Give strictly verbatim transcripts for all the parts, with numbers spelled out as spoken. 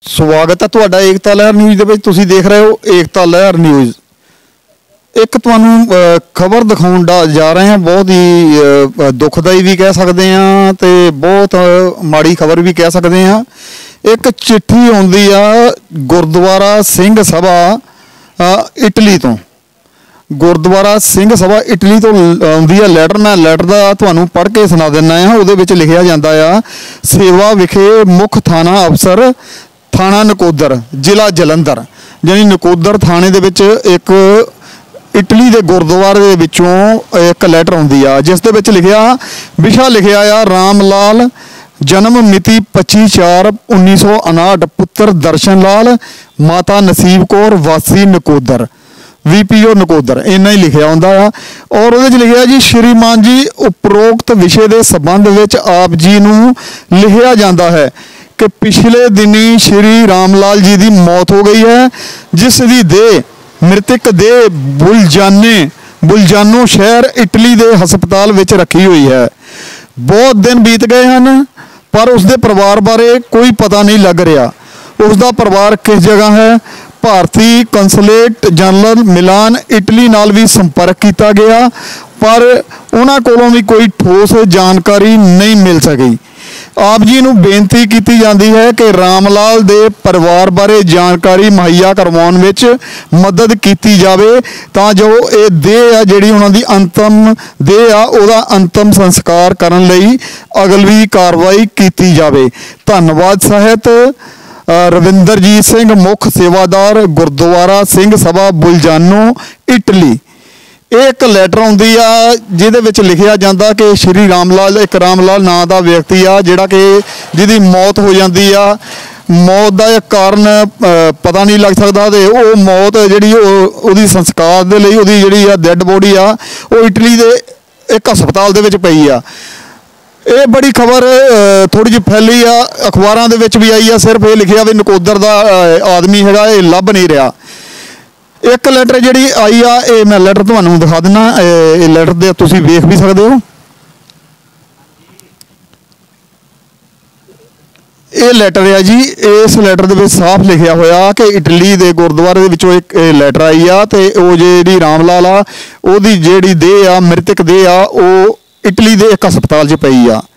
स्वागत है तुहाडा एकता लहर न्यूज़ दे विच। तुसीं देख रहे हो एकता लहर न्यूज़। एक तुहानूं खबर दिखाउण जा रहे हैं, बहुत ही दुखदाई भी कह सकते हैं ते बहुत माड़ी खबर भी कह सकते हैं। एक चिट्ठी आउंदी आ गुरुद्वारा सिंह सभा इटली तो, गुरुद्वारा सिंह सभा इटली तो आउंदी आ लैटर। मैं लैटर का तुहानूं पढ़ के सुना दिंदा आ। उहदे विच लिखिया जांदा आ, सेवा विखे मुख थाना अफसर थाना नकोदर जिला जलंधर, यानी नकोदर थाने दे विच एक इटली के गुरुद्वारे दे विचों एक लैटर आउंदी आ, जिस दे विच लिखिया विशा लिखिया आ राम लाल, जन्म मिति पच्ची चार उन्नीस सौ उनाहठ, पुत्र दर्शन लाल, माता नसीब कौर, वासी Nakodar, V P O Nakodar, इन्ना ही लिखिया होंदा आ। और उहदे च लिखिया जी, श्रीमान जी उपरोक्त विषय के संबंध विच आप जी नूं लिखिया जाता है कि पिछले दिनी श्री रामलाल जी की मौत हो गई है, जिस दी देह मृतक देह बुलजाने बुलजानो शहर इटली के हस्पताल विच रखी हुई है। बहुत दिन बीत गए हैं पर उसके परिवार बारे कोई पता नहीं लग रहा। उसका परिवार किस जगह है? भारतीय कंसुलेट जनरल मिलान इटली नाल भी संपर्क किया गया पर उन्हां कोलों भी कोई ठोस जानकारी नहीं मिल सकी। आप जी नूं बेनती की जाती है कि रामलाल दे परिवार बारे जानकारी मुहैया करवाउण विच मदद की जाए तां जो ये देह आ जिहड़ी उन्हां दी अंतिम देह आ उहदा अंतिम संस्कार करन लई अगली कार्रवाई की जाए। धन्नवाद सहित रविंदरजीत सिंह, मुख सेवादार, गुरुद्वारा सिंह सभा बुलजानो इटली। एक लैटर आउंदी आ जिहदे विच लिखिया जांदा कि श्री रामलाल, एक रामलाल नां दा व्यक्ति आ जिहड़ा कि जिहदी मौत हो जाती आ। मौत का एक कारण पता नहीं लग सकता ते वो मौत जिहड़ी उहदी संस्कार दे लई उहदी जिहड़ी आ डैड बॉडी आ वो इटली दे एक हस्पताल दे विच पई आ। ये बड़ी खबर थोड़ी जी फैली आ, अखबारों के विच भी आई आ। सिर्फ ये लिखिया भी नकोदर का आदमी हैगा, ये लभ नहीं रहा। एक लैटर जी आई आ, ये मैं लैटर तुहानूं दिखा दिना। ये लैटर दे तुसीं वेख भी सकते हो। ये लैटर है जी, इस लैटर दे विच साफ लिखिया होया कि इटली के गुरुद्वारे दे विचों एक लैटर आई आ ते वो जिहड़ी रामलाल आ उहदी जिहड़ी देह आ मृतक देह आ वो इटली के एक हस्पताल च पई आ।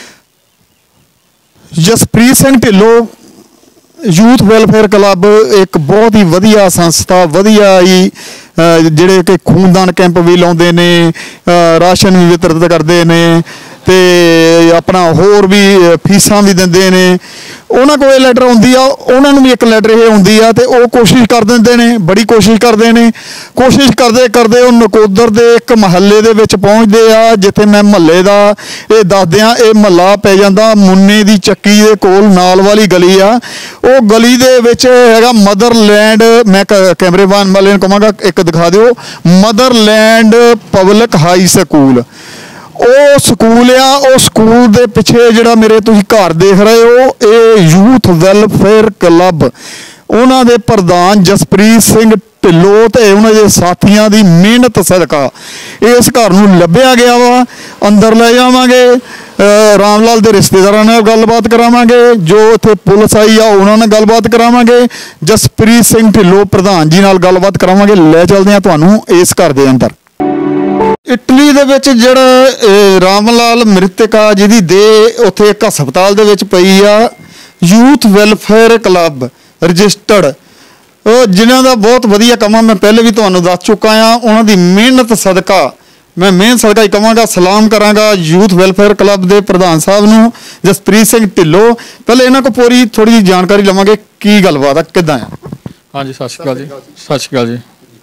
Jaspreet Singh Dhillon youth welfare club एक बहुत ही वधिया संस्था, वधिया ही जिहड़े कि खूनदान कैंप भी लाउंदे ने, राशन भी वितरित करते हैं ते अपना होर भी फीसां भी दिंदे ने। उन्हां कोल लैटर आउंदी आ, उन्हां नूं भी एक लैटर ये आउंदी आ ते वो कोशिश कर दिंदे ने, बड़ी कोशिश करते हैं। कोशिश करते करते वो नकोदर दे एक महल्ले दे विच पहुँचते आ जिथे मैं महल्ले का ये दसदियाँ। ये महल्ला पै जांदा मुन्ने दी चक्की दे कोल, नाल वाली गली आ। वो गली दे विच हैगा मदरलैंड, मैं कैमरेमैन वाले नूं कहांगा एक दिखा दिओ, मदरलैंड पब्लिक हाई स्कूल। वो स्कूल आ, वो स्कूल के पिछे जिहड़ा मेरे तुसीं घर देख रहे हो ये यूथ वैलफेयर क्लब, उन्हां दे प्रधान जसप्रीत सिंह ढिल्लों ते उन्हां दे साथियां दी मेहनत सदका इस घर नूं लभ्या गया वा। अंदर ले जावांगे, रामलाल दे रिश्तेदारां नाल गलबात करावांगे, जो इत्थे पुलिस आई आ उन्हां नाल गलबात करावांगे, जसप्रीत सिंह ढिल्लों प्रधान जी नाल गलबात करावांगे। ले चलदे आ तुहानूं इस घर दे अंदर। इटली दे विच जिहड़ा रामलाल मृतक आ जिहदी देह उत्थे एक हस्पताल दे विच पई आ, यूथ वैलफेयर क्लब रजिस्टर्ड जिन्हां दा बहुत वधिया काम आ। मैं पहले भी तुहानूं दस चुका आ। उन्हां दी मेहनत सदका मैं मेहनत सदका ही कहांगा, सलाम करांगा यूथ वैलफेयर क्लब के प्रधान साहब नूं जसप्रीत सिंह ढिल्लों। पहले इन्हां को पूरी थोड़ी जी जानकारी लवांगे की गलबात आ किदां आ। हाँ जी, सत श्री अकाल जी। सत श्री अकाल जी।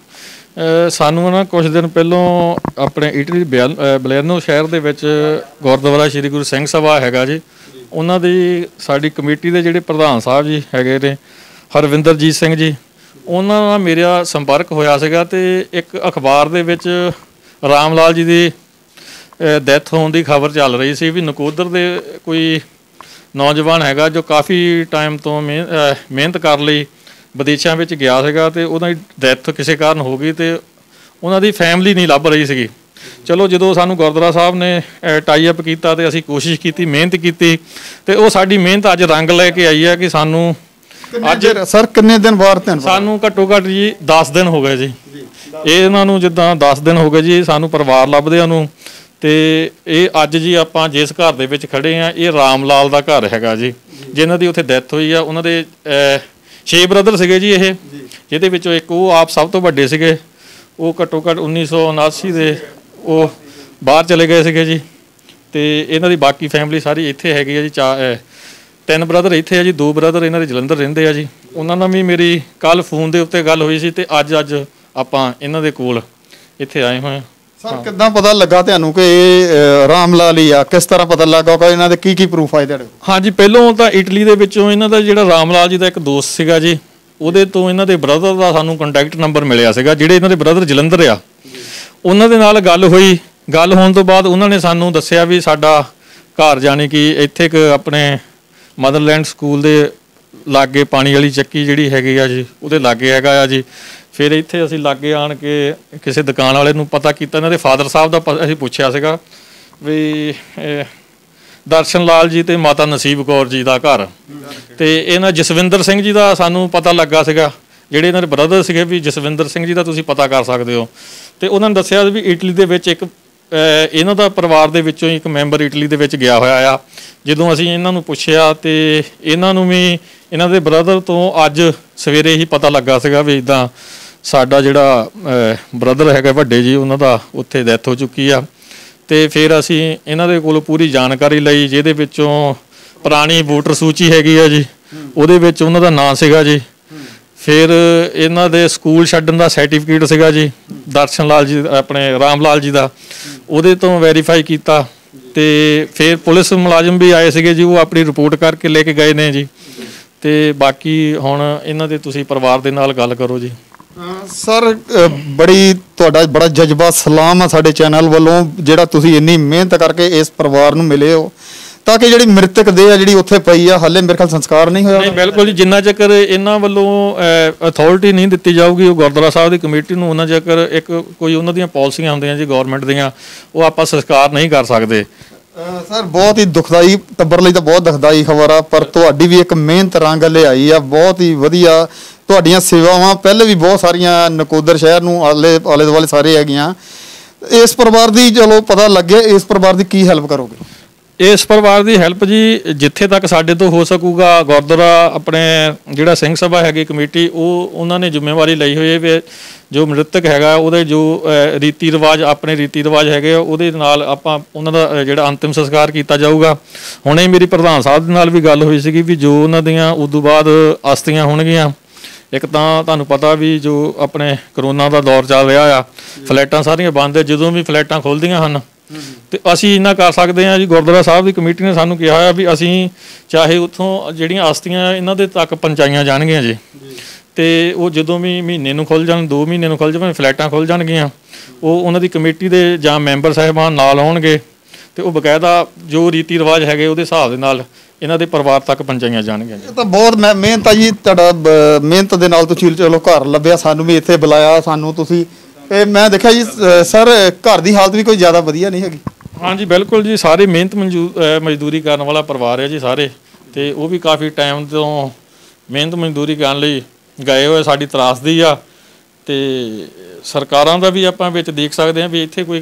सानू ना कुछ दिन पहलों अपने इटली बलैनो शहर के विच गुरुद्वारा श्री गुरु सिंह सभा हैगा जी, उन्हां दी साडी कमेटी के जिहड़े प्रधान साहब जी हैगे ने हरविंदरजीत सिंह जी, उन्हां नाल मेरा संपर्क होया सीगा ते एक अखबार दे विच रामलाल जी की डैथ होने की खबर चल रही सी भी नकोदर दे कोई नौजवान हैगा जो काफ़ी टाइम तो मेहनत कर लई विदेशों में गया सीगा ते उहदी डैथ किसी कारण हो गई तो उन्होंने फैमिली नहीं लभ रही सी। चलो जो सानू गुरुद्वारा साहब ने टाई अप किया तो असी कोशिश की, मेहनत की, तो वो साडी मेहनत अज रंग लैके आई है कि सानू ਅੱਜ ਸਰ ਕਿੰਨੇ ਦਿਨ ਬਾਅਦ ਧਿਆਨ ਸਾਨੂੰ ਘੱਟੋ ਘੱਟ ਜੀ ਦਸ ਦਿਨ ਹੋ ਗਏ ਜੀ ਇਹ ਇਹਨਾਂ ਨੂੰ ਜਿੱਦਾਂ ਦਸ ਦਿਨ ਹੋ ਗਏ ਜੀ ਸਾਨੂੰ ਪਰਿਵਾਰ ਲੱਭਦਿਆਂ ਨੂੰ। ਤੇ ਇਹ ਅੱਜ ਜੀ ਆਪਾਂ ਜਿਸ ਘਰ ਦੇ ਵਿੱਚ ਖੜੇ ਆ ਇਹ ਰਾਮ ਲਾਲ ਦਾ ਘਰ ਹੈਗਾ ਜੀ ਜਿਨ੍ਹਾਂ ਦੀ ਉੱਥੇ ਡੈਥ ਹੋਈ ਆ। ਉਹਨਾਂ ਦੇ ਛੇ ਬ੍ਰਦਰ ਸੀਗੇ ਜੀ ਇਹ, ਜਿਹਦੇ ਵਿੱਚੋਂ ਇੱਕ ਉਹ ਆਪ ਸਭ ਤੋਂ ਵੱਡੇ ਸੀਗੇ। ਉਹ ਘੱਟੋ ਘੱਟ ਉੱਨੀ ਸੌ ਉਨਾਸੀ ਦੇ ਉਹ ਬਾਹਰ ਚਲੇ ਗਏ ਸੀਗੇ ਜੀ। ਤੇ ਇਹਨਾਂ ਦੀ ਬਾਕੀ ਫੈਮਿਲੀ ਸਾਰੀ ਇੱਥੇ ਹੈਗੀ ਆ ਜੀ। ਚਾ ਤਿੰਨ ਬ੍ਰਦਰ ਇੱਥੇ ਆ ਜੀ, ਦੋ ਬ੍ਰਦਰ ਇਹਨਾਂ ਦੇ ਜਲੰਧਰ ਰਹਿੰਦੇ ਆ ਜੀ। ਉਹਨਾਂ ਨਾਲ ਵੀ ਮੇਰੀ ਕੱਲ ਫੋਨ ਦੇ ਉੱਤੇ ਗੱਲ ਹੋਈ ਸੀ ਤੇ ਅੱਜ ਅੱਜ ਆਪਾਂ ਇਹਨਾਂ ਦੇ ਕੋਲ ਇੱਥੇ ਆਏ ਹੋਏ ਆ। ਸਰ ਕਿੱਦਾਂ ਪਤਾ ਲੱਗਾ ਤੁਹਾਨੂੰ ਕਿ ਇਹ ਰਾਮ ਲਾਲ ਹੀ ਆ? ਕਿਸ ਤਰ੍ਹਾਂ ਪਤਾ ਲੱਗਾ ਕਿ ਇਹਨਾਂ ਦੇ ਕੀ ਕੀ ਪ੍ਰੂਫ ਆਏ ਤੁਹਾਡੇ? ਹਾਂਜੀ ਪਹਿਲੋਂ ਤਾਂ ਇਟਲੀ ਦੇ ਵਿੱਚੋਂ ਇਹਨਾਂ ਦਾ ਜਿਹੜਾ ਰਾਮ ਲਾਲ ਜੀ ਦਾ ਇੱਕ ਦੋਸਤ ਸੀਗਾ ਜੀ, ਉਹਦੇ ਤੋਂ ਇਹਨਾਂ ਦੇ ਬ੍ਰਦਰ ਦਾ ਸਾਨੂੰ ਕੰਟੈਕਟ ਨੰਬਰ ਮਿਲਿਆ ਸੀਗਾ। ਜਿਹੜੇ ਇਹਨਾਂ ਦੇ ਬ੍ਰਦਰ ਜਲੰਧਰ ਆ ਉਹਨਾਂ ਦੇ ਨਾਲ ਗੱਲ ਹੋਈ। ਗੱਲ ਹੋਣ ਤੋਂ ਬਾਅਦ ਉਹਨਾਂ ਨੇ ਸਾਨੂੰ ਦੱਸਿਆ ਵੀ ਸਾਡਾ ਘਰ ਜਾਣੀ ਕਿ ਇੱਥੇ ਇੱਕ ਆਪਣੇ ਮਦਰਲੈਂਡ ਸਕੂਲ ਦੇ ਲਾਗੇ ਪਾਣੀ ਵਾਲੀ ਚੱਕੀ ਜਿਹੜੀ ਹੈਗੀ ਆ ਜੀ ਉਹਦੇ ਲਾਗੇ ਹੈਗਾ ਆ ਜੀ। ਫਿਰ ਇੱਥੇ ਅਸੀਂ ਲਾਗੇ ਆਣ ਕੇ ਕਿਸੇ ਦੁਕਾਨ ਵਾਲੇ ਨੂੰ ਪਤਾ ਕੀਤਾ, ਇਹਨਾਂ ਦੇ ਫਾਦਰ ਸਾਹਿਬ ਦਾ ਅਸੀਂ ਪੁੱਛਿਆ ਸੀਗਾ ਵੀ ਦਰਸ਼ਨ ਲਾਲ ਜੀ ਤੇ ਮਾਤਾ ਨਸੀਬ ਕੌਰ ਜੀ ਦਾ ਘਰ। ਤੇ ਇਹਨਾਂ ਜਸਵਿੰਦਰ ਸਿੰਘ ਜੀ ਦਾ ਸਾਨੂੰ ਪਤਾ ਲੱਗਾ ਸੀਗਾ, ਜਿਹੜੇ ਇਹਨਾਂ ਦੇ ਬ੍ਰਦਰ ਸੀਗੇ ਵੀ ਜਸਵਿੰਦਰ ਸਿੰਘ ਜੀ ਦਾ ਤੁਸੀਂ ਪਤਾ ਕਰ ਸਕਦੇ ਹੋ। ਤੇ ਉਹਨਾਂ ਨੇ ਦੱਸਿਆ ਵੀ ਇਟਲੀ ਦੇ ਵਿੱਚ ਇੱਕ ਇਹਨਾਂ ਦਾ ਪਰਿਵਾਰ ਦੇ ਵਿੱਚੋਂ ਇੱਕ ਮੈਂਬਰ ਇਟਲੀ ਦੇ ਵਿੱਚ ਗਿਆ ਹੋਇਆ ਆ। ਜਦੋਂ ਅਸੀਂ ਇਹਨਾਂ ਨੂੰ ਪੁੱਛਿਆ ਤੇ ਇਹਨਾਂ ਨੂੰ ਵੀ ਇਹਨਾਂ ਦੇ ਬ੍ਰਦਰ ਤੋਂ ਅੱਜ ਸਵੇਰੇ ਹੀ ਪਤਾ ਲੱਗਾ ਸੀਗਾ ਵੀ ਇੱਦਾਂ ਸਾਡਾ ਜਿਹੜਾ ਬ੍ਰਦਰ ਹੈਗਾ ਵੱਡੇ ਜੀ ਉਹਨਾਂ ਦਾ ਉੱਥੇ ਡੈਥ ਹੋ ਚੁੱਕੀ ਆ। ਤੇ ਫਿਰ ਅਸੀਂ ਇਹਨਾਂ ਦੇ ਕੋਲ ਪੂਰੀ ਜਾਣਕਾਰੀ ਲਈ, ਜਿਹਦੇ ਵਿੱਚੋਂ ਪੁਰਾਣੀ ਵੋਟਰ ਸੂਚੀ ਹੈਗੀ ਆ ਜੀ ਉਹਦੇ ਵਿੱਚ ਉਹਨਾਂ ਦਾ ਨਾਂ ਸੀਗਾ ਜੀ। ਫਿਰ ਇਹਨਾਂ ਦੇ ਸਕੂਲ ਛੱਡਣ ਦਾ ਸਰਟੀਫਿਕੇਟ ਸੀਗਾ ਜੀ ਦਰਸ਼ਨ ਲਾਲ ਜੀ ਆਪਣੇ ਰਾਮ ਲਾਲ ਜੀ ਦਾ, ਉਹਦੇ ਤੋਂ ਵੈਰੀਫਾਈ ਕੀਤਾ। ਤੇ ਫਿਰ ਪੁਲਿਸ ਮੁਲਾਜ਼ਮ ਵੀ ਆਏ ਸੀਗੇ ਜੀ, ਉਹ ਆਪਣੀ ਰਿਪੋਰਟ ਕਰਕੇ ਲੈ ਕੇ ਗਏ ਨੇ ਜੀ। ਤੇ ਬਾਕੀ ਹੁਣ ਇਹਨਾਂ ਦੇ ਤੁਸੀਂ ਪਰਿਵਾਰ ਦੇ ਨਾਲ ਗੱਲ ਕਰੋ ਜੀ। ਸਰ ਬੜੀ ਤੁਹਾਡਾ ਬੜਾ ਜਜ਼ਬਾ ਸਲਾਮ ਆ ਸਾਡੇ ਚੈਨਲ ਵੱਲੋਂ, ਜਿਹੜਾ ਤੁਸੀਂ ਇੰਨੀ ਮਿਹਨਤ ਕਰਕੇ ਇਸ ਪਰਿਵਾਰ ਨੂੰ ਮਿਲੇ ਹੋ ਤਾਂ ਕਿ ਜਿਹੜੀ ਮ੍ਰਿਤਕ ਦੇਹ ਆ ਜਿਹੜੀ ਉੱਥੇ ਪਈ ਆ ਹਾਲੇ ਮੇਰੇ ਖਿਆਲ ਸੰਸਕਾਰ ਨਹੀਂ ਹੋਇਆ। ਨਹੀਂ ਬਿਲਕੁਲ ਜੀ, ਜਿੰਨਾ ਚੱਕਰ ਇਹਨਾਂ ਵੱਲੋਂ ਅਥਾਰਟੀ ਨਹੀਂ ਦਿੱਤੀ ਜਾਊਗੀ ਉਹ ਗੁਰਦੁਆਰਾ ਸਾਹਿਬ ਦੀ ਕਮੇਟੀ ਨੂੰ, ਉਹਨਾਂ ਚੱਕਰ ਇੱਕ ਕੋਈ ਉਹਨਾਂ ਦੀਆਂ ਪਾਲਿਸੀਆਂ ਹੁੰਦੀਆਂ ਜੀ ਗੌਰਮੈਂਟ ਦੀਆਂ, ਉਹ ਆਪਾਂ ਸੰਸਕਾਰ ਨਹੀਂ ਕਰ ਸਕਦੇ। ਸਰ ਬਹੁਤ ਹੀ ਦੁਖਦਾਈ, ਟੱਬਰ ਲਈ ਤਾਂ ਬਹੁਤ ਦੁਖਦਾਈ ਖਬਰ ਆ, ਪਰ ਤੁਹਾਡੀ ਵੀ ਇੱਕ ਮਿਹਨਤ ਰੰਗ ਲਿਆਈ ਆ, ਬਹੁਤ ਹੀ ਵਧੀਆ। ਤੁਹਾਡੀਆਂ ਸੇਵਾਵਾਂ ਪਹਿਲੇ ਵੀ ਬਹੁਤ ਸਾਰੀਆਂ ਨਕੋਦਰ ਸ਼ਹਿਰ ਨੂੰ ਆਲੇ ਆਲੇ ਦੁਆਲੇ ਸਾਰੇ ਹੈਗੀਆਂ। ਇਸ ਪਰਿਵਾਰ ਦੀ ਚਲੋ ਪਤਾ ਲੱਗਿਆ, ਇਸ ਪਰਿਵਾਰ ਦੀ ਕੀ ਹੈਲਪ ਕਰੋਗੇ? ਇਸ ਪਰਿਵਾਰ ਦੀ ਹੈਲਪ ਜੀ ਜਿੱਥੇ ਤੱਕ ਸਾਡੇ ਤੋਂ ਹੋ ਸਕੂਗਾ, ਗੁਰਦੁਆਰਾ ਆਪਣੇ ਜਿਹੜਾ ਸਿੰਘ ਸਭਾ ਹੈਗੀ ਕਮੇਟੀ, ਉਹ ਉਹਨਾਂ ਨੇ ਜ਼ਿੰਮੇਵਾਰੀ ਲਈ ਹੋਈ ਹੈ ਵੀ ਜੋ ਮ੍ਰਿਤਕ ਹੈਗਾ ਉਹਦੇ ਜੋ ਰੀਤੀ ਰਿਵਾਜ ਆਪਣੇ ਰੀਤੀ ਰਿਵਾਜ ਹੈਗੇ ਉਹਦੇ ਨਾਲ ਆਪਾਂ ਉਹਨਾਂ ਦਾ ਜਿਹੜਾ ਅੰਤਿਮ ਸੰਸਕਾਰ ਕੀਤਾ ਜਾਊਗਾ। ਹੁਣੇ ਮੇਰੀ ਪ੍ਰਧਾਨ ਸਾਹਿਬ ਦੇ ਨਾਲ ਵੀ ਗੱਲ ਹੋਈ ਸੀਗੀ ਵੀ ਜੋ ਉਹਨਾਂ ਦੀਆਂ ਉਦੋਂ ਬਾਅਦ ਅਸਥੀਆਂ ਹੋਣਗੀਆਂ, ਇੱਕ ਤਾਂ ਤੁਹਾਨੂੰ ਪਤਾ ਵੀ ਜੋ ਆਪਣੇ ਕਰੋਨਾ ਦਾ ਦੌਰ ਚੱਲ ਰਿਹਾ ਆ, ਫਲੈਟਾਂ ਸਾਰੀਆਂ ਬੰਦ ਹੈ, ਜਦੋਂ ਵੀ ਫਲੈਟਾਂ ਖੁੱਲ੍ਹਦੀਆਂ ਹਨ ਤੇ ਅਸੀਂ ਇੰਨਾ ਕਰ ਸਕਦੇ ਹਾਂ ਜੀ। ਗੁਰਦੁਆਰਾ ਸਾਹਿਬ ਦੀ ਕਮੇਟੀ ਨੇ ਸਾਨੂੰ ਕਿਹਾ ਹੋਇਆ ਵੀ ਅਸੀਂ ਚਾਹੇ ਉੱਥੋਂ ਜਿਹੜੀਆਂ ਅਸਥੀਆਂ ਇਹਨਾਂ ਦੇ ਤੱਕ ਪਹੁੰਚਾਈਆਂ ਜਾਣਗੀਆਂ ਜੀ, ਤੇ ਉਹ ਜਦੋਂ ਵੀ ਮਹੀਨੇ ਨੂੰ ਖੁੱਲ੍ਹ ਜਾਣ, ਦੋ ਮਹੀਨੇ ਨੂੰ ਖੁੱਲ੍ਹ ਜਾਣ, ਫਲੈਟਾਂ ਖੁੱਲ੍ਹ ਜਾਣਗੀਆਂ, ਉਹ ਉਹਨਾਂ ਦੀ ਕਮੇਟੀ ਦੇ ਜਾਂ ਮੈਂਬਰ ਸਾਹਿਬਾਨ ਨਾਲ ਆਉਣਗੇ ਤੇ ਉਹ ਬਕਾਇਦਾ ਜੋ ਰੀਤੀ ਰਿਵਾਜ ਹੈਗੇ ਉਹਦੇ ਹਿਸਾਬ ਦੇ ਨਾਲ ਇਹਨਾਂ ਦੇ ਪਰਿਵਾਰ ਤੱਕ ਪਹੁੰਚਾਈਆਂ ਜਾਣਗੀਆਂ। ਇਹ ਤਾਂ ਬਹੁਤ ਮਿਹਨਤ ਆ ਜੀ ਤੁਹਾਡਾ, ਮਿਹਨਤ ਦੇ ਨਾਲ ਤੁਸੀਂ ਚਲੋ ਘਰ ਲੱਭਿਆ, ਸਾਨੂੰ ਵੀ ਇੱਥੇ ਬੁਲਾਇਆ, ਸਾਨੂੰ ਤੁਸੀਂ ਤੇ ਮੈਂ ਦੇਖਿਆ ਜੀ ਸਰ ਘਰ ਦੀ ਹਾਲਤ ਵੀ ਕੋਈ ਜ਼ਿਆਦਾ ਵਧੀਆ ਨਹੀਂ ਹੈਗੀ। ਹਾਂਜੀ ਬਿਲਕੁਲ ਜੀ, ਸਾਰੇ ਮਿਹਨਤ ਮਜ਼ਦੂਰੀ ਕਰਨ ਵਾਲਾ ਪਰਿਵਾਰ ਹੈ ਜੀ ਸਾਰੇ, ਤੇ ਉਹ ਵੀ ਕਾਫੀ ਟਾਈਮ ਤੋਂ ਮਿਹਨਤ ਮਜ਼ਦੂਰੀ ਕਰਨ ਲਈ ਗਏ ਹੋਏ, ਸਾਡੀ ਤਰਾਸਦੀ ਆ। ਤੇ ਸਰਕਾਰਾਂ ਦਾ ਵੀ ਆਪਾਂ ਵਿੱਚ ਦੇਖ ਸਕਦੇ ਹਾਂ ਵੀ ਇੱਥੇ ਕੋਈ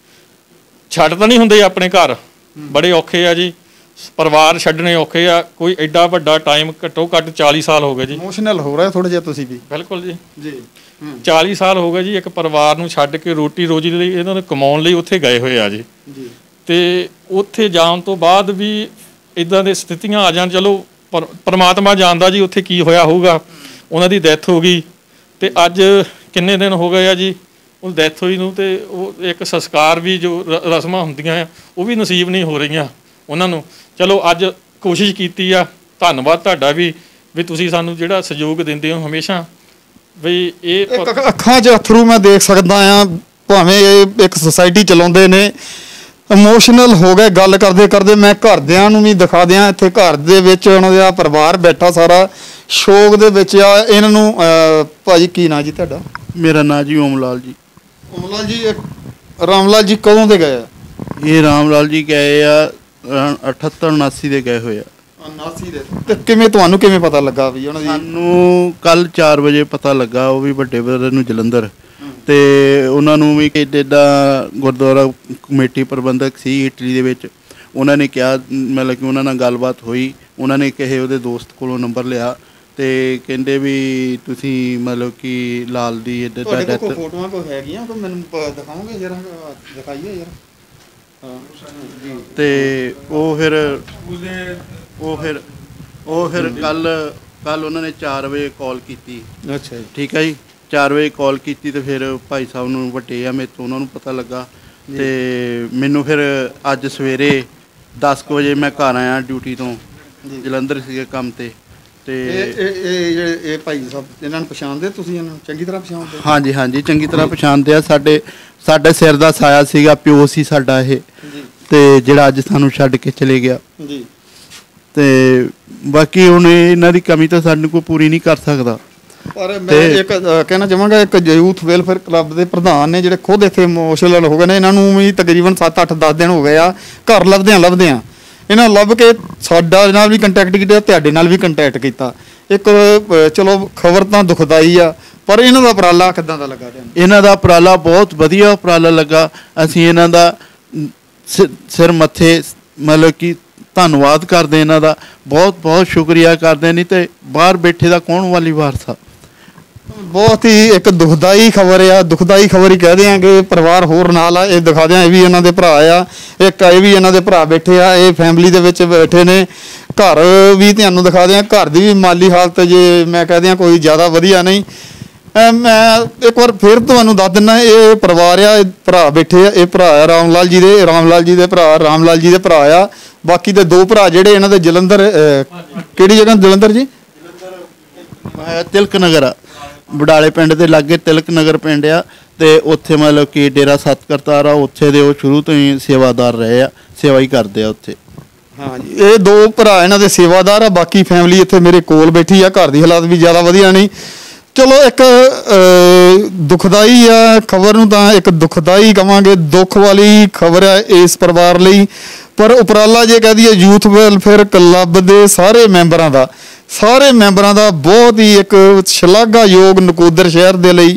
ਛੱਡ ਤਾਂ ਨਹੀਂ ਹੁੰਦੇ ਆਪਣੇ ਘਰ, ਬੜੇ ਔਖੇ ਆ ਜੀ, ਪਰਿਵਾਰ ਛੱਡਣੇ ਔਖੇ ਆ। ਕੋਈ ਐਡਾ ਵੱਡਾ ਟਾਈਮ ਘੱਟੋ ਘੱਟ ਚਾਲੀ ਸਾਲ ਹੋ ਗਏ ਜੀ। ਇਮੋਸ਼ਨਲ ਹੋ ਰਿਹਾ ਥੋੜਾ ਜਿਹਾ ਤੁਸੀਂ ਵੀ? ਬਿਲਕੁਲ ਜੀ ਜੀ ਚਾਲੀ ਸਾਲ ਹੋ ਗਏ ਜੀ ਇੱਕ ਪਰਿਵਾਰ ਨੂੰ ਛੱਡ ਕੇ, ਰੋਟੀ ਰੋਜੀ ਲਈ ਇਹਨਾਂ ਨੂੰ ਕਮਾਉਣ ਲਈ ਉੱਥੇ ਗਏ ਹੋਏ ਆ ਜੀ। ਤੇ ਉੱਥੇ ਜਾਣ ਤੋਂ ਬਾਅਦ ਵੀ ਇੱਦਾਂ ਦੇ ਸਥਿਤੀਆਂ ਆ ਜਾਣ, ਚਲੋ ਪਰ ਪਰਮਾਤਮਾ ਜਾਣਦਾ ਜੀ ਉੱਥੇ ਕੀ ਹੋਇਆ ਹੋਊਗਾ। ਉਹਨਾਂ ਦੀ ਡੈਥ ਹੋ ਗਈ ਤੇ ਅੱਜ ਕਿੰਨੇ ਦਿਨ ਹੋ ਗਏ ਆ ਜੀ ਉਹ ਡੈਥ ਹੋਈ ਨੂੰ, ਤੇ ਉਹ ਇੱਕ ਸੰਸਕਾਰ ਵੀ ਜੋ ਰਸਮਾਂ ਹੁੰਦੀਆਂ ਆ ਉਹ ਵੀ ਨਸੀਬ ਨਹੀਂ ਹੋ ਰਹੀਆਂ ਉਹਨਾਂ ਨੂੰ। ਚਲੋ ਅੱਜ ਕੋਸ਼ਿਸ਼ ਕੀਤੀ ਆ, ਧੰਨਵਾਦ ਤੁਹਾਡਾ ਵੀ ਵੀ ਤੁਸੀਂ ਸਾਨੂੰ ਜਿਹੜਾ ਸਹਿਯੋਗ ਦਿੰਦੇ ਹੋ ਹਮੇਸ਼ਾ। ਵੀ ਇਹ ਅੱਖਾਂ 'ਚ ਅਥਰੂ ਮੈਂ ਦੇਖ ਸਕਦਾ ਆ, ਭਾਵੇਂ ਇਹ ਇੱਕ ਸੁਸਾਇਟੀ ਚਲਾਉਂਦੇ ਨੇ, ਇਮੋਸ਼ਨਲ ਹੋ ਗਏ ਗੱਲ ਕਰਦੇ ਕਰਦੇ। ਮੈਂ ਘਰਦਿਆਂ ਨੂੰ ਵੀ ਦਿਖਾ ਦਿਆਂ, ਇੱਥੇ ਘਰ ਦੇ ਵਿੱਚ ਉਹਨਾਂ ਦਾ ਪਰਿਵਾਰ ਬੈਠਾ ਸਾਰਾ ਸ਼ੋਕ ਦੇ ਵਿੱਚ ਆ। ਇਹਨਾਂ ਨੂੰ ਭਾਜੀ ਕੀ ਨਾਂ ਜੀ ਤੁਹਾਡਾ? ਮੇਰਾ ਨਾਂ ਜੀ ਓਮ ਲਾਲ ਜੀ। ਓਮ ਲਾਲ ਜੀ, ਰਾਮ ਲਾਲ ਜੀ ਕਦੋਂ ਦੇ ਗਏ ਆ? ਇਹ ਰਾਮ ਲਾਲ ਜੀ ਗਏ ਆ ਅਠੱਤਰ ਉਨਾਸੀ ਦੇ ਗਏ ਹੋਏ ਆ। ਉਨਾਸੀ ਦੇ ਤੇ ਕਿਵੇਂ ਤੁਹਾਨੂੰ ਕਿਵੇਂ ਪਤਾ ਲੱਗਾ ਵੀ ਉਹਨਾਂ ਦੀ? ਸਾਨੂੰ ਕੱਲ ਚਾਰ ਵਜੇ ਪਤਾ ਲੱਗਾ, ਉਹ ਵੀ ਵੱਡੇ ਬ੍ਰਦਰ ਨੂੰ ਜਲੰਧਰ, ਤੇ ਉਹਨਾਂ ਨੂੰ ਵੀ ਕਿ ਜਿੱਦਾਂ ਗੁਰਦੁਆਰਾ ਕਮੇਟੀ ਪ੍ਰਬੰਧਕ ਸੀ ਇਟਲੀ ਦੇ ਵਿੱਚ, ਉਹਨਾਂ ਨੇ ਕਿਹਾ, ਮਤਲਬ ਕਿ ਉਹਨਾਂ ਨਾਲ ਗੱਲਬਾਤ ਹੋਈ, ਉਹਨਾਂ ਨੇ ਕਿਸੇ ਉਹਦੇ ਦੋਸਤ ਕੋਲੋਂ ਨੰਬਰ ਲਿਆ ਤੇ ਕਹਿੰਦੇ ਵੀ ਤੁਸੀਂ ਮਤਲਬ ਕਿ ਲਾਲ ਦੀ ਇੱਦਾਂ ਤੁਹਾਡੇ ਡੈਥ। ਕੋਲ ਫੋਟੋਆਂ ਕੋਈ ਹੈਗੀਆਂ ਕੋਈ ਮੈਨੂੰ ਪ- ਦਿਖਾਓਗੇ ਜਰਾ, ਦਿਖਾਈਏ ਯਾਰ। ਹਾਂ ਜੀ। ਤੇ ਉਹ ਫਿਰ ਉਹ ਫਿਰ ਉਹ ਫਿਰ ਕੱਲ ਕੱਲ ਉਹਨਾਂ ਨੇ ਚਾਰ ਵਜੇ ਕਾਲ ਕੀਤੀ। ਅੱਛਾ ਜੀ। ਠੀਕ ਹੈ ਜੀ, ਚਾਰ ਵਜੇ ਕਾਲ ਕੀਤੀ ਤੇ ਫਿਰ ਭਾਈ ਸਾਹਿਬ ਨੂੰ ਵੱਡੇ ਆ ਮੇਰੇ ਤੋਂ, ਉਹਨਾਂ ਨੂੰ ਪਤਾ ਲੱਗਾ ਤੇ ਮੈਨੂੰ ਫਿਰ ਅੱਜ ਸਵੇਰੇ ਦਸ ਕੁ ਵਜੇ ਮੈਂ ਘਰ ਆਇਆ ਡਿਊਟੀ ਤੋਂ, ਜਲੰਧਰ ਸੀਗੇ ਕੰਮ ਤੇ। ਤੇ ਇਹ ਇਹ ਇਹ ਜਿਹੜੇ ਇਹ ਭਾਈ ਸਾਹਿਬ ਇਹਨਾਂ ਨੂੰ ਪਛਾਣਦੇ ਤੁਸੀਂ, ਇਹਨਾਂ ਨੂੰ ਚੰਗੀ ਤਰ੍ਹਾਂ ਪਛਾਣਦੇ? ਹਾਂਜੀ ਹਾਂਜੀ ਚੰਗੀ ਤਰ੍ਹਾਂ ਪਛਾਣਦੇ ਆ। ਸਾਡੇ ਸਾਡੇ ਸਿਰ ਦਾ ਸਾਇਆ ਸੀਗਾ, ਪਿਓ ਸੀ ਸਾਡਾ ਇਹ, ਤੇ ਜਿਹੜਾ ਅੱਜ ਸਾਨੂੰ ਛੱਡ ਕੇ ਚਲੇ ਗਿਆ ਜੀ। ਤੇ ਬਾਕੀ ਹੁਣ ਇਹਨਾਂ ਦੀ ਕਮੀ ਤਾਂ ਸਾਨੂੰ ਕੋਈ ਪੂਰੀ ਨਹੀਂ ਕਰ ਸਕਦਾ। ਪਰ ਮੈਂ ਇੱਕ ਅ, ਕਹਿਣਾ ਚਾਹਾਂਗਾ, ਇੱਕ ਯੂਥ ਵੈਲਫੇਅਰ ਕਲੱਬ ਦੇ ਪ੍ਰਧਾਨ ਨੇ ਜਿਹੜੇ ਖੁਦ ਇੱਥੇ ਇਮੋਸ਼ਨਲ ਹੋ ਗਏ ਨੇ, ਇਹਨਾਂ ਨੂੰ ਵੀ ਤਕਰੀਬਨ ਸੱਤ ਅੱਠ ਦਸ ਦਿਨ ਹੋ ਗਏ ਆ ਘਰ ਲੱਭਦਿਆਂ ਲੱਭਦਿਆਂ। ਇਹਨਾਂ ਲੱਭ ਕੇ ਸਾਡਾ ਨਾਲ ਵੀ ਕੰਟੈਕਟ ਕੀਤਾ, ਤੁਹਾਡੇ ਨਾਲ ਵੀ ਕੰਟੈਕਟ ਕੀਤਾ। ਇੱਕ ਅ, ਚਲੋ ਖਬਰ ਤਾਂ ਦੁਖਦਾਈ ਆ, ਪਰ ਇਹਨਾਂ ਦਾ ਉਪਰਾਲਾ ਕਿੱਦਾਂ ਦਾ ਲੱਗਾ ਤੁਹਾਨੂੰ? ਇਹਨਾਂ ਦਾ ਉਪਰਾਲਾ ਬਹੁਤ ਵਧੀਆ ਉਪਰਾਲਾ ਲੱਗਾ। ਅਸੀਂ ਇਹਨਾਂ ਦਾ ਸਿ- ਸਿਰ ਮੱਥੇ ਮਤਲਬ ਕਿ ਧੰਨਵਾਦ ਕਰਦੇ, ਇਹਨਾਂ ਦਾ ਬਹੁਤ ਬਹੁਤ ਸ਼ੁਕਰੀਆ ਕਰਦੇ। ਨਹੀਂ ਤੇ ਬਾਹਰ ਬੈਠੇ ਦਾ ਕੌਣ ਵਾਲੀ ਵਾਰਸਾ। ਬਹੁਤ ਹੀ ਇੱਕ ਦੁਖਦਾਈ ਖਬਰ ਆ, ਦੁਖਦਾਈ ਖਬਰ ਹੀ ਕਹਿ ਦਿਆਂਗੇ। ਪਰਿਵਾਰ ਹੋਰ ਨਾਲ ਆ, ਇਹ ਦਿਖਾ ਦਿਆਂ, ਇਹ ਵੀ ਇਹਨਾਂ ਦੇ ਭਰਾ ਆ, ਇੱਕ ਇਹ ਵੀ ਇਹਨਾਂ ਦੇ ਭਰਾ ਬੈਠੇ ਆ, ਇਹ ਫੈਮਿਲੀ ਦੇ ਵਿੱਚ ਬੈਠੇ ਨੇ। ਘਰ ਵੀ ਤੁਹਾਨੂੰ ਦਿਖਾ ਦਿਆਂ, ਘਰ ਦੀ ਵੀ ਮਾਲੀ ਹਾਲਤ ਜੇ ਮੈਂ ਕਹਿ ਦਿਆਂ ਕੋਈ ਜ਼ਿਆਦਾ ਵਧੀਆ ਨਹੀਂ। ਅਹ ਮੈਂ ਇੱਕ ਵਾਰ ਫਿਰ ਤੁਹਾਨੂੰ ਦੱਸ ਦਿੰਦਾ, ਇਹ ਪਰਿਵਾਰ ਆ, ਇਹ ਭਰਾ ਬੈਠੇ ਆ, ਇਹ ਭਰਾ ਆ ਰਾਮ ਲਾਲ ਜੀ ਦੇ, ਰਾਮ ਲਾਲ ਜੀ ਦੇ ਭਰਾ ਰਾਮ ਲਾਲ ਜੀ ਦੇ ਭਰਾ ਆ। ਬਾਕੀ ਦੇ ਦੋ ਭਰਾ ਜਿਹੜੇ ਇਹਨਾਂ ਦੇ ਜਲੰਧਰ, ਅਹ ਕਿਹੜੀ ਜਗ੍ਹਾ ਜਲੰਧਰ ਜੀ? ਤਿਲਕ ਨਗਰ ਆ, ਬਡਾਲੇ ਪਿੰਡ ਦੇ ਲਾਗੇ ਤਿਲਕ ਨਗਰ ਪਿੰਡ ਆ, ਤੇ ਉੱਥੇ ਮਤਲਬ ਕਿ ਡੇਰਾ ਸਤ ਕਰਤਾਰ ਆ, ਉੱਥੇ ਦੇ ਉਹ ਸ਼ੁਰੂ ਤੋਂ ਹੀ ਸੇਵਾਦਾਰ ਰਹੇ ਆ, ਸੇਵਾ ਹੀ ਕਰਦੇ ਆ ਉੱਥੇ। ਹਾਂਜੀ, ਇਹ ਦੋ ਭਰਾ ਇਹਨਾਂ ਦੇ ਸੇਵਾਦਾਰ ਆ। ਬਾਕੀ ਫੈਮਿਲੀ ਇੱਥੇ ਮੇਰੇ ਕੋਲ ਬੈਠੀ ਆ, ਘਰ ਦੀ ਹਾਲਾਤ ਵੀ ਜ਼ਿਆਦਾ ਵਧੀਆ ਨਹੀਂ। ਚਲੋ ਇੱਕ ਦੁਖਦਾਈ ਆ ਖਬਰ ਨੂੰ ਤਾਂ ਇੱਕ ਦੁਖਦਾਈ ਕਵਾਂਗੇ, ਦੁੱਖ ਵਾਲੀ ਖਬਰ ਹੈ ਇਸ ਪਰਿਵਾਰ ਲਈ। ਪਰ ਉਪਰਾਲਾ ਜੇ ਕਹਿ ਦਈਏ ਯੂਥ ਵੈਲਫੇਅਰ ਕਲੱਬ ਦੇ ਸਾਰੇ ਮੈਂਬਰਾਂ ਦਾ, ਸਾਰੇ ਮੈਂਬਰਾਂ ਦਾ ਬਹੁਤ ਹੀ ਇੱਕ ਸ਼ਲਾਘਾਯੋਗ ਨਕੋਦਰ ਸ਼ਹਿਰ ਦੇ ਲਈ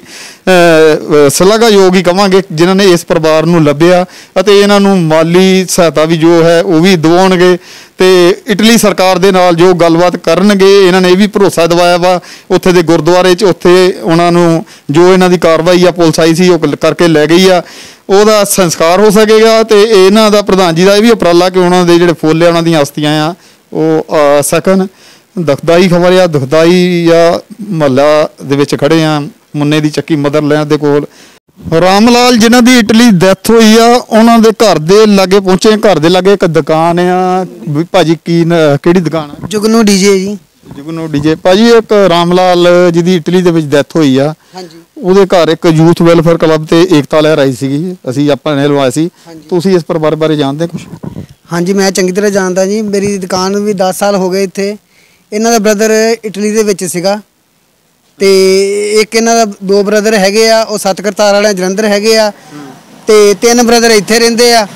ਸ਼ਲਾਘਾਯੋਗ ਹੀ ਕਵਾਂਗੇ, ਜਿਨ੍ਹਾਂ ਨੇ ਇਸ ਪਰਿਵਾਰ ਨੂੰ ਲੱਭਿਆ ਅਤੇ ਇਹਨਾਂ ਨੂੰ ਮਾਲੀ ਸਹਾਇਤਾ ਵੀ ਜੋ ਹੈ ਉਹ ਵੀ ਦਿਵਾਉਣਗੇ। ਤੇ ਇਟਲੀ ਸਰਕਾਰ ਦੇ ਨਾਲ ਜੋ ਗੱਲਬਾਤ ਕਰਨਗੇ, ਇਹਨਾਂ ਨੇ ਇਹ ਵੀ ਭਰੋਸਾ ਦਿਵਾਇਆ ਵਾ ਉੱਥੇ ਦੇ ਗੁਰਦੁਆਰੇ 'ਚ, ਉੱਥੇ ਉਹਨਾਂ ਨੂੰ ਜੋ ਇਹਨਾਂ ਦੀ ਕਾਰਵਾਈ ਆ ਪੁਲਿਸ ਆਈ ਸੀ ਉਹ ਕਰਕੇ ਲੈ ਗਈ ਆ, ਉਹਦਾ ਸੰਸਕਾਰ ਹੋ ਸਕੇਗਾ। ਤੇ ਇਹਨਾਂ ਦਾ ਪ੍ਰਧਾਨ ਜੀ ਦਾ ਇਹ ਵੀ ਉਪਰਾਲਾ ਕਿ ਉਹਨਾਂ ਦੇ ਜਿਹੜੇ ਫੁੱਲ ਆ, ਉਹਨਾਂ ਦੀਆਂ ਅਸਥੀਆਂ ਆ ਉਹ ਆ ਸਕਣ। ਦੁਖਦਾਈ ਖਬਰ ਆ, ਦੁਖਦਾਈ ਆ। ਮਹੱਲਾ ਦੇ ਵਿੱਚ ਖੜੇ ਆ, ਮੁੰਨੇ ਦੀ ਚੱਕੀ ਮਦਰਲੈਂਡ ਦੇ ਕੋਲ। ਰਾਮ ਲਾਲ ਜਿਨ੍ਹਾਂ ਦੀ ਇਟਲੀ ਡੈਥ ਹੋਈ ਆ, ਉਹਨਾਂ ਦੇ ਘਰ ਦੇ ਲਾਗੇ ਪਹੁੰਚੇ। ਘਰ ਦੇ ਲਾਗੇ ਇੱਕ ਦੁਕਾਨ ਆ ਵੀ ਭਾਜੀ, ਕੀ ਨ- ਕਿਹੜੀ ਦੁਕਾਨ ਆ? ਜੁਗਨੂ ਡੀਜੇ ਜੀ। ਜੁਗਨੂ ਡੀਜੇ। ਭਾਜੀ ਇੱਕ ਰਾਮ ਲਾਲ ਜਿਹਦੀ ਇਟਲੀ ਦੇ ਵਿੱਚ ਡੈਥ ਹੋਈ ਆ, ਹਾਂਜੀ ਉਹਦੇ ਘਰ ਇੱਕ ਯੂਥ ਵੈਲਫੇਅਰ ਕਲੱਬ ਤੇ ਏਕਤਾ ਲਹਿਰ ਆਈ ਸੀਗੀ, ਅਸੀਂ ਆਪਾਂ ਨੇ ਲਵਾਇਆ ਸੀ। ਹਾਂਜੀ। ਤੁਸੀਂ ਇਸ ਪਰਿਵਾਰ ਬਾਰੇ ਜਾਣਦੇ ਕੁਝ? ਹਾਂਜੀ ਮੈਂ ਚੰਗੀ ਤਰ੍ਹਾਂ ਜਾਣਦਾ ਜੀ। ਮੇਰੀ ਦੁਕਾਨ ਨੂੰ ਵੀ ਦਸ ਸਾਲ ਹੋ ਗਏ ਇੱਥੇ। ਇਹਨਾਂ ਦਾ ਬ੍ਰਦਰ ਇਟਲੀ ਦੇ ਵਿੱਚ ਸੀਗਾ, ਤੇ ਇੱਕ ਇਹਨਾਂ ਦਾ ਦੋ ਬ੍ਰਦਰ ਹੈਗੇ ਆ, ਉਹ ਸਤ ਕਰਤਾਰ ਵਾਲੇ ਜਲੰਧਰ ਹੈਗੇ ਆ, ਤੇ ਤਿੰਨ ਬ੍ਰਦਰ ਇੱਥੇ ਰਹਿੰਦੇ ਆ,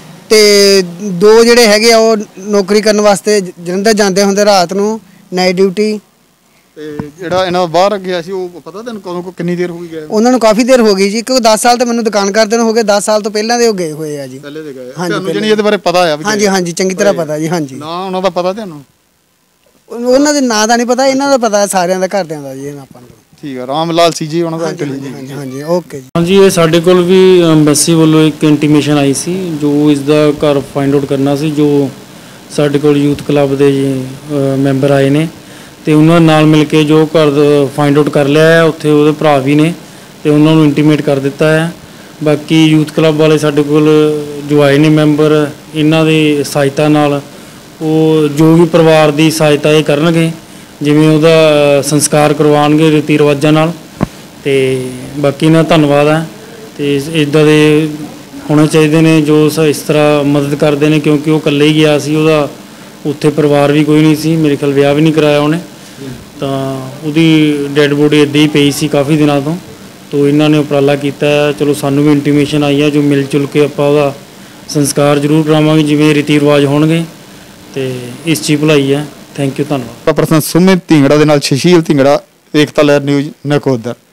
ਤੇ ਦੋ ਜਿਹੜੇ ਹੈਗੇ ਆ ਉਹ ਨੌਕਰੀ ਕਰਨ ਵਾਸਤੇ ਜ- ਜਲੰਧਰ ਜਾਂਦੇ ਹੁੰਦੇ ਰਾਤ ਨੂੰ, ਨਾਈਟ ਡਿਊਟੀ। ਤੇ ਜਿਹੜਾ ਇਹਨਾਂ ਦਾ ਬਾਹਰ ਗਿਆ ਸੀ ਉਹ ਪਤਾ ਤੈਨੂੰ ਕਦੋਂ ਕਿੰਨੀ ਦੇਰ ਹੋ ਗਈ ਗਏ? ਉਹਨਾਂ ਨੂੰ ਕਾਫੀ ਦੇਰ ਹੋ ਗਈ ਜੀ, ਕਿਉਂਕਿ ਦਸ ਸਾਲ ਤਾਂ ਮੈਨੂੰ ਦੁਕਾਨ ਕਰਦੇ ਨੂੰ ਹੋ ਗਏ, ਦਸ ਸਾਲ ਤੋਂ ਪਹਿਲਾਂ ਦੇ ਉਹ ਗਏ ਹੋਏ ਆ ਜੀ। ਪਹਿਲੇ ਦੇ ਗਏ ਹਾਂਜੀ, ਤੁਹਾਨੂੰ ਜਣੀ ਇਹਦੇ ਬਾਰੇ ਪਤਾ ਆ ਵੀ ਹਾਂਜੀ ਹਾਂਜੀ ਚੰਗੀ ਤਰ੍ਹਾਂ ਪਤਾ ਜੀ। ਹਾਂਜੀ ਨਾ ਉਹਨਾਂ ਦਾ ਪਤਾ ਤੁਹਾਨੂੰ? ਉਹਨਾਂ ਦੇ ਨਾਂ ਦਾ ਨਹੀਂ ਪਤਾ, ਇਹਨਾਂ ਦਾ ਪਤਾ ਸਾਰਿਆਂ ਦਾ, ਘਰਦਿਆਂ ਦਾ ਜੀ ਆਪਾਂ ਨੂੰ। ਠੀਕ ਆ, ਰਾਮ ਲਾਲ ਸੀ ਜੀ ਉਹਨਾਂ ਦਾ ਇਟਲੀ ਜੀ। ਹਾਂਜੀ ਹਾਂਜੀ ਓਕੇ ਜੀ। ਹਾਂਜੀ, ਇਹ ਸਾਡੇ ਕੋਲ ਵੀ ਐਮਬੈਸੀ ਵੱਲੋਂ ਇੱਕ ਇੰਟੀਮੇਸ਼ਨ ਆਈ ਸੀ, ਜੋ ਇਸ ਦਾ ਘਰ ਫਾਈਂਡ ਆਊਟ ਕਰਨਾ ਸੀ। ਜੋ ਸਾਡੇ ਕੋਲ ਯੂਥ ਕਲੱਬ ਦੇ ਜੀ ਮੈਂਬਰ ਆਏ ਨੇ, ਤੇ ਉਹਨਾਂ ਨਾਲ ਮਿਲ ਕੇ ਜੋ ਘਰ ਫਾਈਂਡ ਆਊਟ ਕਰ ਲਿਆ ਹੈ। ਉੱਥੇ ਉਹਦੇ ਭਰਾ ਵੀ ਨੇ, ਤੇ ਉਹਨਾਂ ਨੂੰ ਇੰਟੀਮੇਟ ਕਰ ਦਿੱਤਾ ਹੈ। ਬਾਕੀ ਯੂਥ ਕਲੱਬ ਵਾਲੇ ਸਾਡੇ ਕੋਲ ਜੋ ਆਏ ਨੇ ਮੈਂਬਰ, ਇਹਨਾਂ ਦੀ ਸਹਾਇਤਾ ਨਾਲ ਉਹ ਜੋ ਵੀ ਪਰਿਵਾਰ ਦੀ ਸਹਾਇਤਾ ਇਹ ਕਰਨਗੇ, ਜਿਵੇਂ ਉਹਦਾ ਸੰਸਕਾਰ ਕਰਵਾਉਣਗੇ ਰੀਤੀ ਰਿਵਾਜਾਂ ਨਾਲ। ਤੇ ਬਾਕੀ ਇਹਨਾਂ ਦਾ ਧੰਨਵਾਦ ਹੈ। ਤੇ ਇੱਦਾਂ ਦੇ ਹੋਣੇ ਚਾਹੀਦੇ ਨੇ ਜੋ ਸ- ਇਸ ਤਰ੍ਹਾਂ ਮਦਦ ਕਰਦੇ ਨੇ, ਕਿਉਂਕਿ ਉਹ ਇਕੱਲੇ ਹੀ ਗਿਆ ਸੀ, ਉਹਦਾ ਉੱਥੇ ਪਰਿਵਾਰ ਵੀ ਕੋਈ ਨਹੀਂ ਸੀ, ਮੇਰੇ ਖਿਆਲ ਵਿਆਹ ਵੀ ਨਹੀਂ ਕਰਾਇਆ ਉਹਨੇ, ਤਾਂ ਉਹਦੀ ਡੈੱਡ ਬੋਡੀ ਇੱਦਾਂ ਹੀ ਪਈ ਸੀ ਕਾਫੀ ਦਿਨਾਂ ਤੋਂ। ਤੋ ਇਹਨਾਂ ਨੇ ਉਪਰਾਲਾ ਕੀਤਾ ਹੈ। ਚਲੋ ਸਾਨੂੰ ਵੀ ਇੰਟੀਮੇਸ਼ਨ ਆਈ ਹੈ, ਜੋ ਮਿਲ ਜੁਲ ਕੇ ਆਪਾਂ ਉਹਦਾ ਸੰਸਕਾਰ ਜ਼ਰੂਰ ਕਰਾਵਾਂਗੇ ਜਿਵੇਂ ਰੀਤੀ ਰਿਵਾਜ ਹੋਣਗੇ। ਤੇ ਇਸ 'ਚ ਹੀ ਭਲਾਈ ਹੈ। ਥੈਂਕ ਯੂ, ਧੰਨਵਾਦ। ਪਰਸਨ ਸੁਮਿਤ ਢਿੰਗੜਾ ਦੇ ਨਾਲ ਸ਼ਸ਼ੀਲ ਢਿੰਗੜਾ, ਏਕਤਾ ਲਹਿਰ ਨਿਊਜ਼ ਨਕੋਦਰ।